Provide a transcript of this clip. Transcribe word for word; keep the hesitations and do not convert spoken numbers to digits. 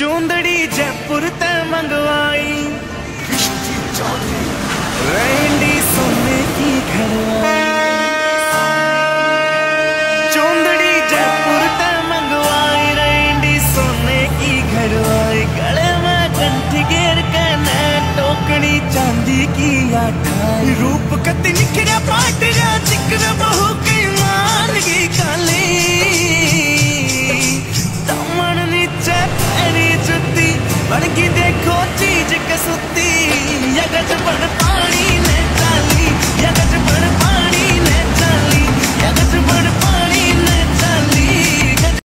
चूंदड़ी जयपुर ते मंगवाई, रैंडी सोने की घरवाई। चूंदड़ी जयपुर ते मंगवाई, रैंडी सोने की घरवाई। गले में कंठी घेर के न टोकनी चांदी की आठाई। रूप कति निखरा पाट जा चिकन बहु की मान की काली। दमन नीचे पैरी जुती बन की देखो चीज कसुती। यगज बन पानी ने